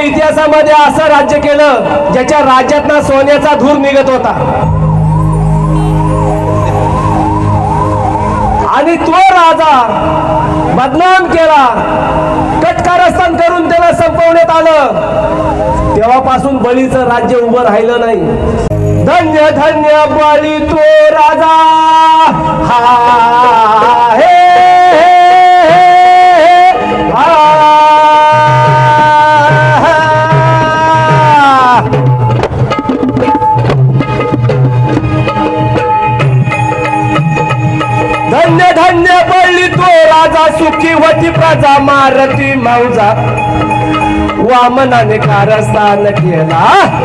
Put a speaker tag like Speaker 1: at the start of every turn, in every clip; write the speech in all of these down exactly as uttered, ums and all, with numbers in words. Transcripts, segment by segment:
Speaker 1: इतिहासामध्ये असं राज्य केलं ज्याच्या राज्यातनं सोन्याचा धूर निघत होता आणि तो राजा बदनाम केला, कटकारस्थान करून त्याला संपवण्यात आलं। तेव्हापासून बळीचं राज्य उभं राहिलं नाही। धन्य धन्य बळी तो राजा हा हे धन्य धन्य बळी तो राजा सुखी होती प्रजा मारती मौजा वामनाने कारस्थान केला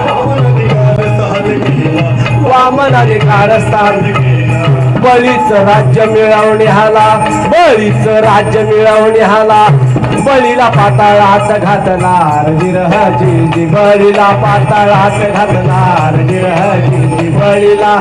Speaker 1: वामनाने कारस्थान बळीच राज्य मिळवणे हाला बळीच राज्य मिळवणे हाला बळीला पाताळात घातणार जिरहजी बळीला पाताळात घातणार जिरहजी बळीला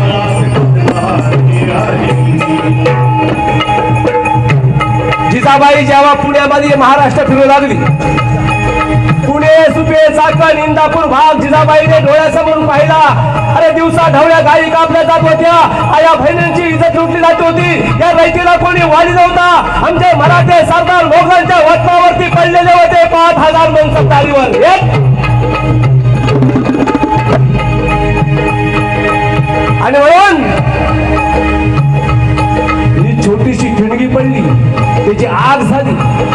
Speaker 1: जिजाबाई जेव्हा पुण्यामध्ये महाराष्ट्र फिरू लागली, पुणे सुपे चाकण इंदापूर भाग जिजाबाईने डोळ्यासमोर पाहिला। अरे दिवसा ढवळ्या गायी कापल्या जात होत्या, आया बहिणींची इज्जत लुटली जात होती, या रयतीला कोणी वाली नव्हता। आमचे मराठे सरदार मोगलांच्या वतनावरती पडलेले होते पाच हजार मनसबदारीवर। आणि म्हणून ही छोटीशी ठिणगी पडली, त्याची आग झाली।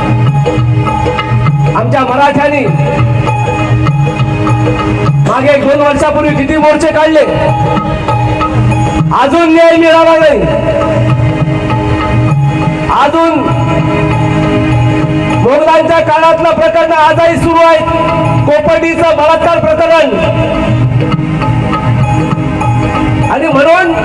Speaker 1: आमच्या मराठ्यांनी मागे एक दोन वर्षापूर्वी किती मोर्चे काढले, अजून न्याय मिळाला नाही। अजून मोगलांच्या काळातलं प्रकरण आजही सुरू आहे, कोपर्डीचं बलात्कार प्रकरण। आणि म्हणून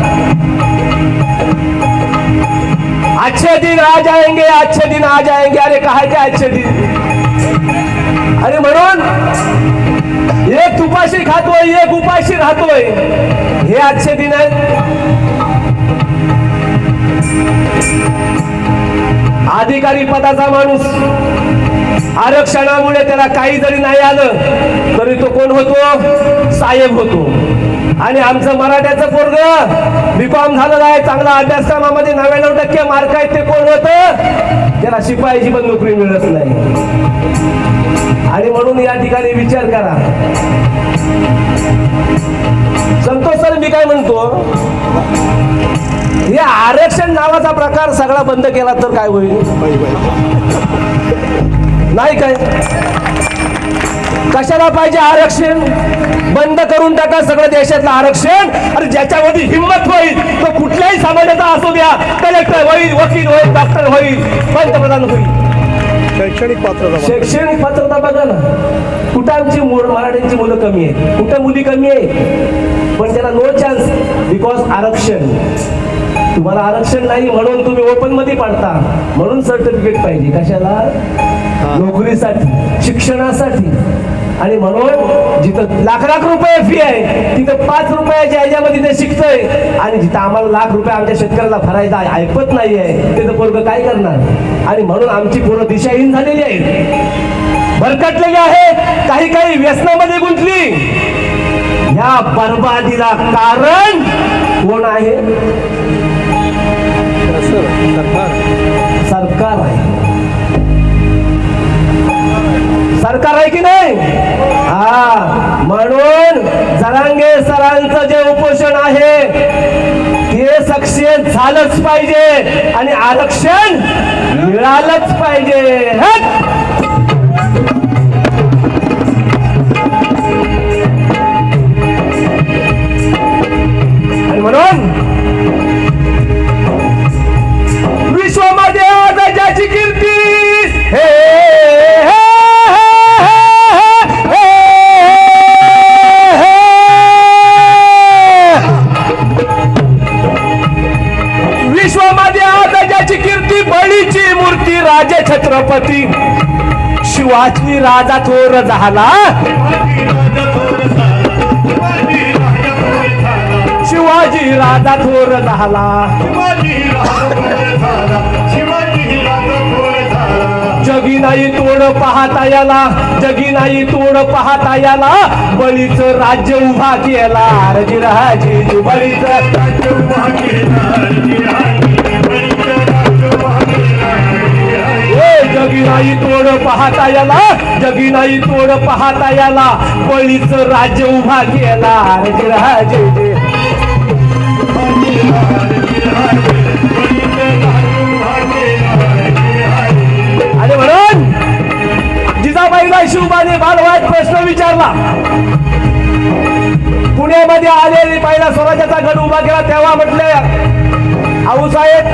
Speaker 1: अच्छे दिन आ जाएंगे अच्छे दिन आ जाएंगे, अरे कहा क्या अच्छे दिन। अरे म्हणून एक तुपाशी खातोय एक उपाशी राहतोय, हे अच्छे दिन आहे। अधिकारी पदाचा माणूस आरक्षणामुळे त्याला काही जरी नाही आलं तरी तो कोण होतो, साहेब होतो। आणि आमचं मराठ्याचं पोरग बीकॉम झालेलं आहे, चांगला अभ्यासक्रमामध्ये नव्याण्णव टक्के मार्क आहेत, ते कोण होतं, त्याला शिपायाची पण नोकरी मिळत नाही। आणि म्हणून या ठिकाणी विचार करा। संतोष सर, मी काय म्हणतो, हे आरक्षण नावाचा प्रकार सगळा बंद केला तर काय होईल, नाही काय? कशाला पाहिजे आरक्षण? बंद करून टाका सगळं देशातलं आरक्षण। अरे ज्याच्यामध्ये हिंमत होईल तो कुठल्याही समाजाचा असू द्या, कलेक्टर होईल, वकील होईल, डॉक्टर होईल, पंतप्रधान होईल।
Speaker 2: शैक्षणिक पात्रता
Speaker 1: शैक्षणिक पात्रता बघा ना, कुठं आमची मराठ्यांची मुलं कमी आहेत, कुठं मुली कमी आहे, पण त्याला नो चान्स बिकॉज आरक्षण। तुम्हाला आरक्षण नाही म्हणून तुम्ही ओपन मध्ये पडता, म्हणून सर्टिफिकेट पाहिजे कशाला, नोकरीसाठी, शिक्षणासाठी। आणि म्हणून जिथं लाख लाख रुपये फी आहे तिथं पाच रुपयाच्या ह्याच्यामध्ये ते शिकतोय, आणि जिथं आम्हाला लाख रुपये आमच्या शेतकऱ्याला भरायचा ऐकत नाही आहे तिथं पोरगं काय करणार। आणि म्हणून आमची पोरं दिशाहीन झालेली आहेत, भरकटलेली आहे, काही काही व्यसनामध्ये गुंतली। या बर्बादीला कारण कोण आहे? सरकार आहे, सरकार आहे की नाही? हा, म्हणून जरांगे सरांचं जे उपोषण आहे ते सक्सेस झालंच पाहिजे आणि आरक्षण मिळालंच पाहिजे। आणि म्हणून विश्वामध्ये आज ज्याची कीर्ती हे राजे छत्रपती शिवाजी राजा थोर झाला, शिवाजी राजा थोर झाला, जगी जगी नाही तोड पाहता याला, जगी नाही तोड पाहता याला, बळीचं राज्य उभा केला राजे बळीचं राज्य उभा केला, जगी नाही तोड पाहता याला, जगी नाही तोड पाहता याला, बळीचं राज्य उभा केला राजे आणि म्हणून जिजाबाईला शिवबाने बालवाईत प्रश्न विचारला. पुण्यामध्ये आलेली पहिला स्वराज्याचा गड उभा केला तेव्हा म्हटले, आऊसाहेब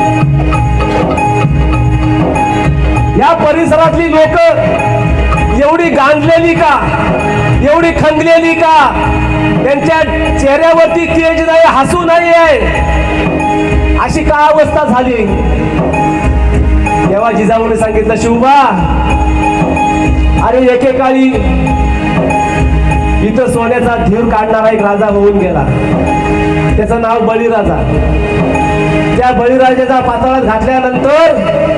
Speaker 1: या परिसरातली लोक एवढी गांजलेली का, एवढी खंगलेली का, त्यांच्या चेहऱ्यावरती तेज नाही, हसू नाही आहे, अशी का अवस्था झाली. तेव्हा जिजाऊने सांगितलं, शिवबा अरे एकेकाळी इथं सोन्याचा धीर काढणारा एक राजा होऊन गेला, त्याचं नाव बळीराजा. त्या बळीराजाचा पाताळात घातल्यानंतर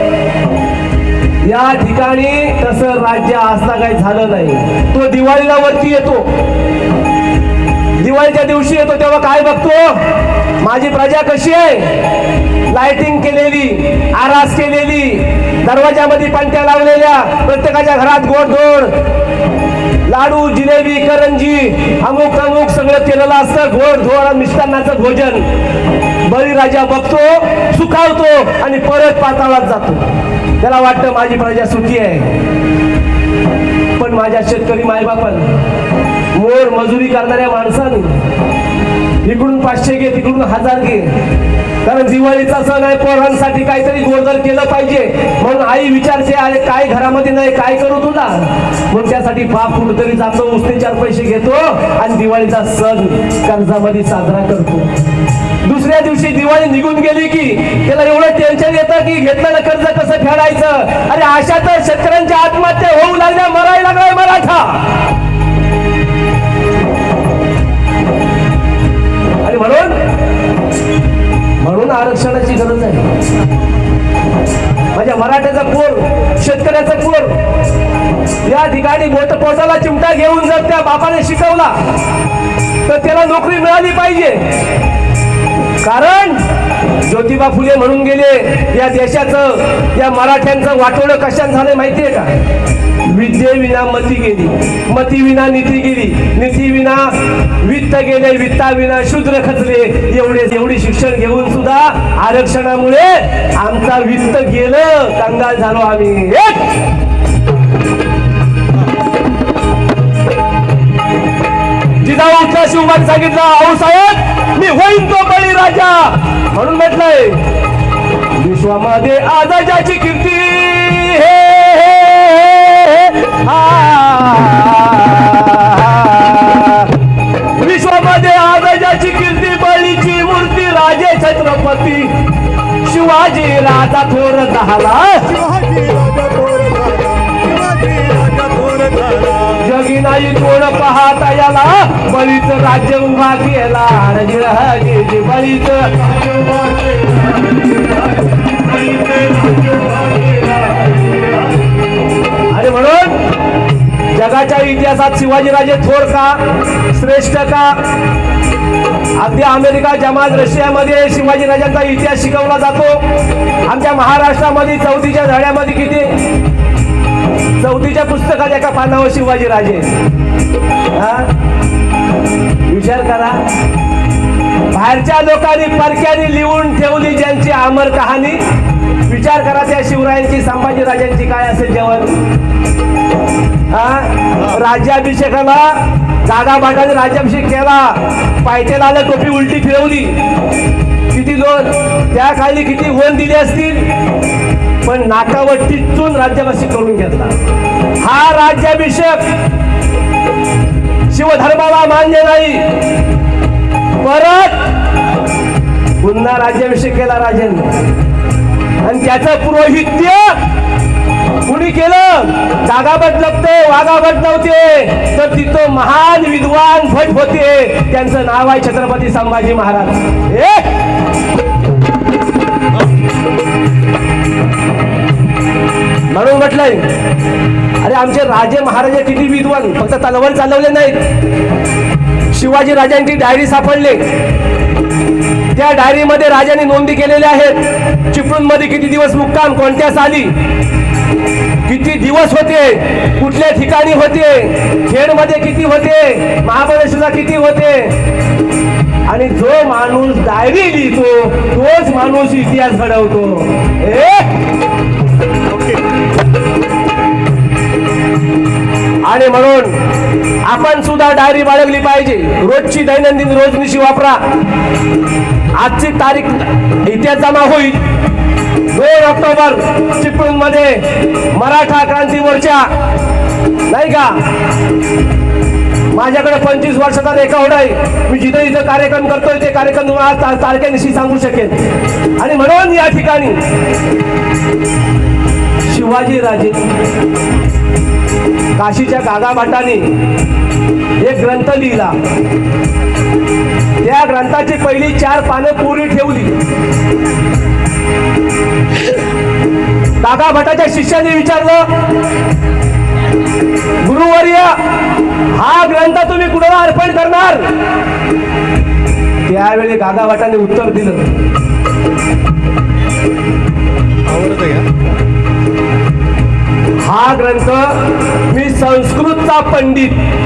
Speaker 1: या ठिकाणी तसं राज्य असता काही झालं नाही. तो दिवाळीला वरती येतो, दिवाळीच्या दिवशी येतो तेव्हा काय बघतो, माझी प्रजा कशी आहे, लाइटिंग केलेली, आरास केलेली, दरवाजामध्ये पणत्या लावलेल्या, प्रत्येकाच्या घरात गोडधोड लाडू, जिलेबी, करंजी, अमुक अमुक सगळं केलेलं असतं, गोडधोड मिष्टान्नाचं भोजन. बळीराजा बघतो, सुखावतो आणि परत पाताळात जातो. त्याला वाटतं माझी प्रजा सुखी आहे. पण माझ्या शेतकरी मायबापांनी, मोर मजुरी करणाऱ्या माणसाने इकडून पाचशे घे, तिकडून हजार घे, कारण दिवाळीचा सण आहे, पोरांसाठी काहीतरी गोडधोड केलं पाहिजे. म्हणून आई विचारते, अरे काय घरामध्ये नाही, काय करू तुला. मग त्यासाठी बाप कुठेतरी जातो, उसने चार पैसे घेतो आणि दिवाळीचा सण कर्जामध्ये साजरा करतो. दुसऱ्या दिवशी दिवाळी निघून गेली की त्याला एवढं टेन्शन येतं की घेतलेलं कर्ज कसं फेडायचं. अरे अशातच शेतकऱ्यांच्या आत्महत्या होऊ लागल्या, मरायला लागलाय मराठा. आणि म्हणून म्हणून आरक्षणाची गरज आहे. माझ्या मराठ्याचा पोर, शेतकऱ्याचा पोर या ठिकाणी बोट पोटाला चिमटा घेऊन जर त्या बापाने शिकवला तर त्याला नोकरी मिळाली पाहिजे. कारण ज्योतिबा फुले म्हणून गेले, या देशाचं, या मराठ्यांचं वाटोळं कशाने झालं माहितीये का, विद्येविना मती गेली, मती विना नीती गेली, नीती विना वित्त गेले, वित्ता विना शूद्र खचले. एवढे एवढी शिक्षण घेऊन सुद्धा आरक्षणामुळे आमचा वित्त गेलं, कंगाल झालो आम्ही. जिजाऊ उठला, शिवबाने सांगितलं, आऊसाहेब मी होईन तो बळीराजा. म्हणून म्हटलंय, विश्वामध्ये आजाची कीर्ती हे विश्वामध्ये आजाची कीर्ती, बळीची मूर्ती, राजे छत्रपती शिवाजी राजा थोर झाला, जगी नाही तोड पाहता याला, बळीचं राज्य उभा केला राजे बळीचं. आणि म्हणून जगाच्या इतिहासात शिवाजीराजे थोर का, श्रेष्ठ का, अगदी अमेरिका, जमात, रशियामध्ये शिवाजीराजांचा इतिहास शिकवला जातो. आमच्या महाराष्ट्रामध्ये चौथीच्या धड्यामध्ये किती, चौथीच्या पुस्तकात एका पानावर शिवाजीराजे. विचार करा, बाहेरच्या लोकांनी परक्याने लिहून ठेवली ज्यांची अमर कहाणी. विचार करा त्या शिवरायांची, संभाजीराजांची काय असेल जेवण. हा राज्याभिषेकाला जागा बाटाने राज्याभिषेक केला, पायथ्याला आलं, टोपी उलटी फिरवली. किती लोक त्या काळी किती वन दिले असतील, पण नाकावर टिचून राज्याभिषेक करून घेतला. हा राज्याभिषेक शिवधर्माला मान्य नाही. परत पुन्हा राज्याभिषेक केला राजेंनी, आणि त्याचं पुरोहित्य कुणी केलं, जागा बदलवते, वागा बदलवते, तर तिथं महान विद्वान भट होते, त्यांचं नाव आहे छत्रपती संभाजी महाराज. म्हणून म्हटलंय, राजे महाराजे किती विद्वान, फक्त तलवार चालवले नाहीत. शिवाजी राजांची डायरी सापडले, त्या डायरीमध्ये राजांनी नोंदी केलेल्या आहेत. चिपळूण मध्ये किती दिवस मुक्काम, कोणत्या साली, किती दिवस होते, कुठल्या ठिकाणी होते, खेड मध्ये किती होते, महाबळेश्वरला किती होते. आणि जो माणूस डायरी लिहितो तोच माणूस इतिहास घडवतो. आणि म्हणून आपण सुद्धा डायरी बाळगली पाहिजे. रोजची दैनंदिन रोजनिशी वापरा. आजची तारीख इतिहास जमा होईल. दोन ऑक्टोबर चिपळूण मध्ये मराठा क्रांती मोर्चा, नाही का. माझ्याकडे पंचवीस वर्षाचा रेकॉर्ड आहे. मी जिथे जिथे कार्यक्रम करतोय ते कार्यक्रम तुम्हाला तारखेनिशी सांगू शकेन. आणि म्हणून या ठिकाणी शिवाजी राजे काशीच्या गागाभाटाने एक ग्रंथ लिहिला. त्या ग्रंथाची पहिली चार पानं पुरी ठेवली. गागाभाटाच्या शिष्याने विचारलं, गुरुवर्य हा ग्रंथ तुम्ही कुणाला अर्पण करणार. त्यावेळी गागाभाटाने उत्तर दिलं, हा ग्रंथ मी संस्कृतचा पंडित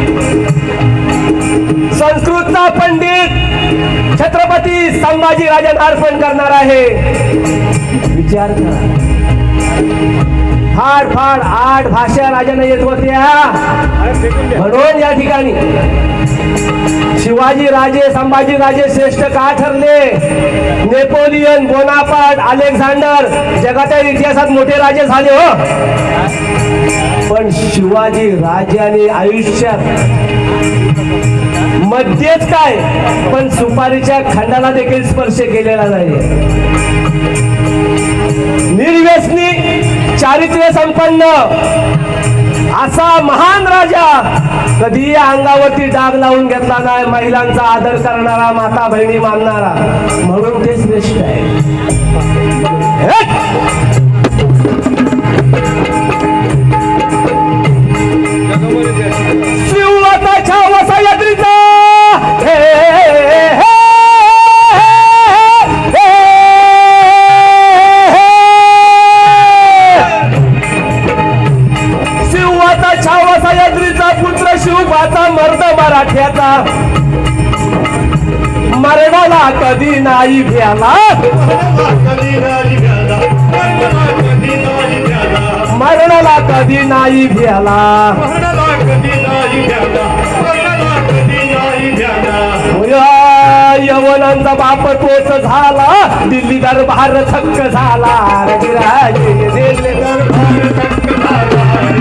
Speaker 1: संस्कृतचा पंडित छत्रपती संभाजी राजांना अर्पण करणार आहे. विचार करा, फाड फाड आठ भाषा राजांना येत होत्या. म्हणून या ठिकाणी शिवाजी राजे संभाजी राजे श्रेष्ठ का ठरले. नेपोलियन, बोनापार्ट, अलेक्झांडर जगाच्या इतिहासात मोठे राजे झाले हो, पण शिवाजी राजाने आयुष्यात मध्येच काय पण सुपारीच्या खंडाला देखील स्पर्श केलेला नाही. निर्व्यसनी, चारित्र्य संपन्न असा महान राजा कधी अंगावरती डाग लावून घेतला नाही. महिलांचा आदर करणारा, माता बहिणी मानणारा, म्हणून ते श्रेष्ठ आहे. शिवताच्या वसयात्रीचा शिवबाचा मर्द मराठ्याचा मरणाला कधी नाही भ्याला. मरणाला कधी नाही भ्याला. यवनांचा बाप तोच झाला. दिल्ली दरबार थक्क झाला. दिल्ली दरबार थक्क झाला.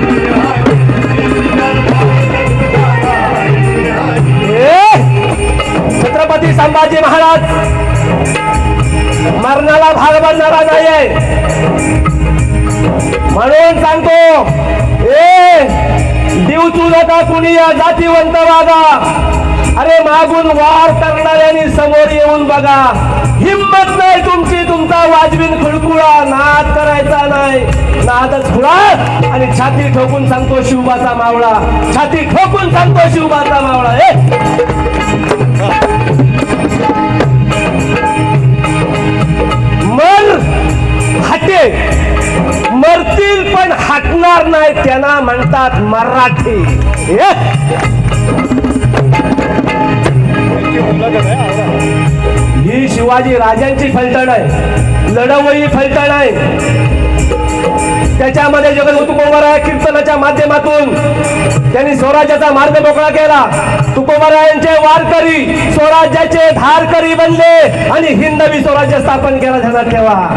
Speaker 1: छत्रपती संभाजी महाराज मरणाला भाग बनणारा नाही आहे. म्हणून सांगतो, ए दिवचू नका कुणी या जातीवंत वागा. अरे मागून वार करणाऱ्यांनी समोर येऊन बघा. हिम्मत नाही तुमची, तुमचा वाजवीन खुळकुळा नाद करायचा नाही. नादच खुळा. आणि छाती ठोकून सांगतो शिवबाचा मावळा. छाती ठोकून सांगतो शिवबाचा मावळा. ए मर हटे, मरतील पण हटणार नाही, त्यांना म्हणतात मराठी. ही शिवाजी राजांची फलटण आहे, लढवई फलटण आहे. त्याच्यामध्ये जगत तुकोबराय कीर्तनाच्या माध्यमातून त्यांनी स्वराज्याचा मार्ग मोकळा केला. तुकोबरायांचे वारकरी स्वराज्याचे धारकरी बनले आणि हिंदवी स्वराज्य स्थापन केला. ध्यानात ठेवा,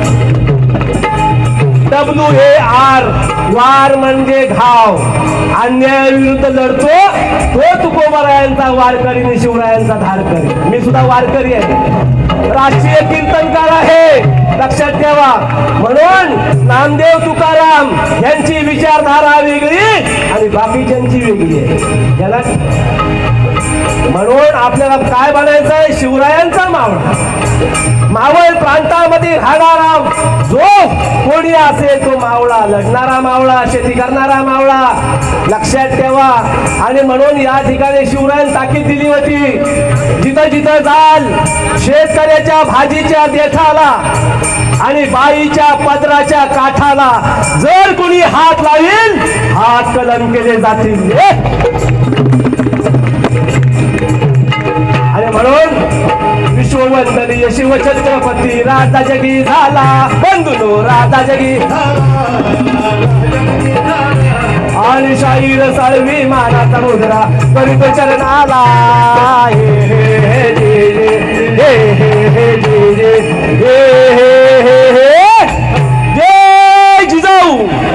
Speaker 1: डब्ल्यू ए आर, वार म्हणजे घाव. अन्यायाविरुद्ध लढतो तो तुकोबरायांचा वारकरी आणि शिवरायांचा धारकरी. मी सुद्धा वारकरी आहे, राष्ट्रीय कीर्तनकार आहे, लक्षात ठेवा. म्हणून नामदेव तुकाराम यांची विचारधारा वेगळी आणि बाकीच्यांची वेगळी आहे. याला म्हणून आपल्याला काय बनायचंय? शिवरायांचा मावळा. मावळ प्रांतामध्ये राहणारा जो कोणी असेल तो मावळा, लढणारा मावळा, शेती करणारा मावळा, लक्षात ठेवा. आणि म्हणून या ठिकाणी शिवरायांनी ताकीद दिली होती, जिथं जिथं जाल शेतकऱ्याच्या भाजीच्या देठाला आणि बाईच्या पदराच्या काठाला जर कुणी हात लावील हात कलम केले जातील. आणि म्हणून विश्ववंदनीय शिवछत्रपती राजा जगी झाला, बंधुनो राजा जगी. आणि शाहीर साळवी मानाचा मुद्रा करीत चरणाला. हे हे हे जे जे हे हे हे जे जे हे हे हे हे जय जिजाऊ.